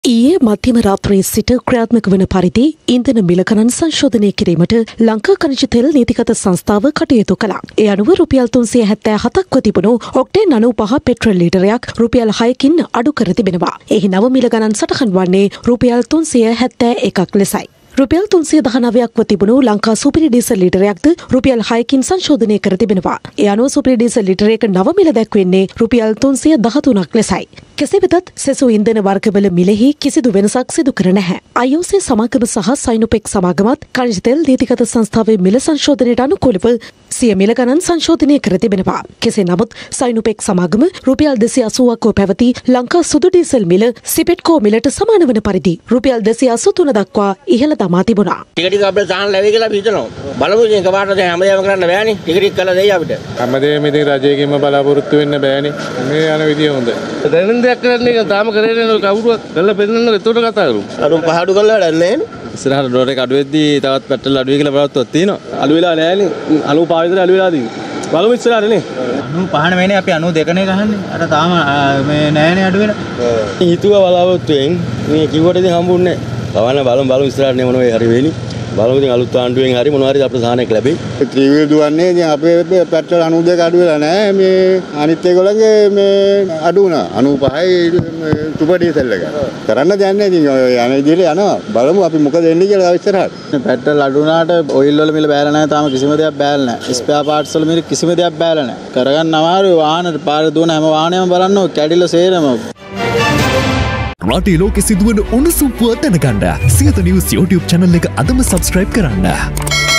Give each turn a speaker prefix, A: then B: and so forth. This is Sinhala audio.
A: ඊයේ මධ්‍යම රාත්‍රියේ සිට ක්‍රියාත්මක වන පරිදි ඉන්ධන මිල ගණන් සංශෝධනය කිරීමට ලංකා ඛනිජ තෙල් නීතිගත සංස්ථාව කටයුතු කළා. ඒ අනුව රුපියල් 377ක්ව තිබුණු ඔක්ටේන් 95 පෙට්‍රල් ලීටරයක් රුපියල් 6කින් අඩු කර තිබෙනවා. එහි නව මිල ගණන් සටහන් වන්නේ රුපියල් 371ක් ලෙසයි. රුපියල් 319ක්ව තිබුණු ලංකා සුපිරි ඩීසල් ලීටරයක්ද රුපියල් 6කින් සංශෝධනය කර තිබෙනවා. ඒ අනුව සුපිරි ඩීසල් ලීටරයක නව මිල දැක්වෙන්නේ රුපියල් 313ක් ලෙසයි. කෙසේ වෙතත් සෙසු ඉන්ධන වර්ගවල මිලෙහි කිසිදු වෙනසක් සිදු කර නැහැ. IOC සමාගම සහ සයිනොපෙක් සමාගමත් ඛනිජ තෙල් නීතිගත සංස්ථාවේ මිල සංශෝධනයට අනුකූලව සිය මිල ගණන් සංශෝධනය කර තිබෙනවා. කෙසේ නමුත් සයිනොපෙක් සමාගම රුපියල් 280ක් පැවති ලංකා සුදු ඩීසල් මිල සිපෙට්කෝ මිලට සමාන වන පරිදි රුපියල් 283 දක්වා ඉහළ දමා තිබුණා.
B: ටික ටික අපිට සහන ලැබෙයි කියලා අපි හිතනවා. බලමු ඉතින් එකපාරට දැන් හැමදේම කරන්න බෑනේ. ටික ටික කළා දෙයි අපිට.
C: හැමදේම ඉතින් රජයකින්ම බලාපොරොත්තු වෙන්න බෑනේ. මේ යන විදිය හොඳයි.
D: දැනෙන දෙයක් කරන්න එක තාම කරේ නෑ කවුරුවත් කරලා පෙන්නන්න එතකොට කතා කරමු.
B: අරුම් පහඩු කරලා වැඩක් නෑනේ.
D: ඉස්සරහට ඩොලර් එක අඩු වෙද්දී තවත් පෙට්‍රල් අඩු වෙයි කියලා බලවත්වක් තියෙනවා. අඩු වෙලා නෑනේ. 95 විතර අඩු වෙලා තියෙන්නේ. බලමු ඉස්සරහට නේ.
E: 95 නෙමෙයිනේ අපි 92නේ ගහන්නේ. අර තාම මේ නෑනේ අඩු වෙන.
B: හිතුවා බලාපොරොත්තුෙන් මේ කිව්වට ඉතින් හම්බුන්නේ නෑ. බලමු ඉස්සරහට නේ මොනවා හරි වෙන්නේ. බලමු ඉතින් අලුත් ආණ්ඩුවෙන් හරි මොනවා හරි අපිට සහනයක් ලැබෙයි.
F: ත්‍රිවිල් දුවන්නේ ඉතින් අපේ පෙට්‍රල් 92 අඩු වෙලා නෑ. මේ අනිත් ඒගොල්ලන්ගේ මේ අඩු වුණා. 95යි සුපර් ඩීසල් එක. කරන්න දෙයක් නෑ ඉතින් යන විදිහට යනවා. බලමු අපි මොකද වෙන්නේ කියලා ඉස්සරහට.
E: පෙට්‍රල් අඩු වුණාට ඔයිල් වල මිල බෑලා නැහැ. තාම කිසිම දෙයක් බෑලා නැහැ. ස්පෙයා පාර්ට්ස් වල මිල කිසිම දෙයක් බෑලා නැහැ. කරගන්න අමාරුයි. වාහන පාර දුවන හැම වාහනයක්ම බලන්න කැඩිලා සේරම.
G: රටේ ලෝකෙ සිදුවන උණුසුම් පුවත් දැනගන්න සියත නිවුස් YouTube channel එක අදම subscribe කරන්න.